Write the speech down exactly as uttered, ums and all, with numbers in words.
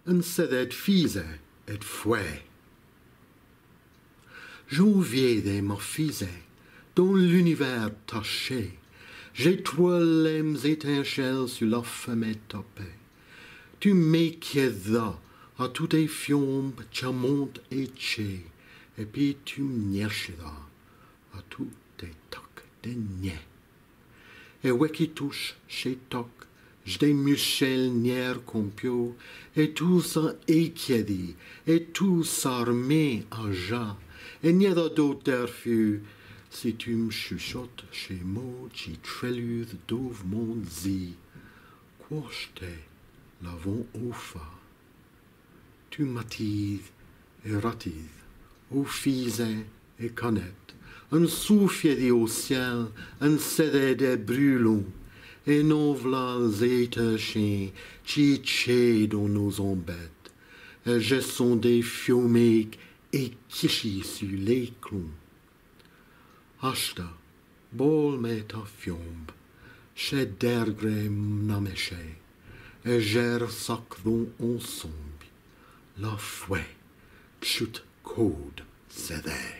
un sedet fise et fouet. Janvier des morphise, dans l'univers taché, j'étoile les étincelles sur la fumée topée. Tu m'équièdes à toutes tes fiombes, charmantes et chées, et puis tu m'niècheras à tous tes tocs de niais. Et ouais qui touche chez toc, j'dais muchel nier compio, et tout ça équiedi, et tout s'armé à ja, et n'y a d'autre fut, si tu me chuchotes chez moi, qui trelude d'ouvre mon zi, quoche t'es, l'avons au fa. Tu m'attises et ratises, au fisé et canette, un souffle au ciel, un cédé de brûlons, et nos v'là zéter chiens, qui tché dans nos embêtes, et je sont des fiomiques et kichis sur les clous. Achta, bol met ta fiombe, chez dergré n'améché, et gère sacron ensemble, la fouet, chute code, cédé.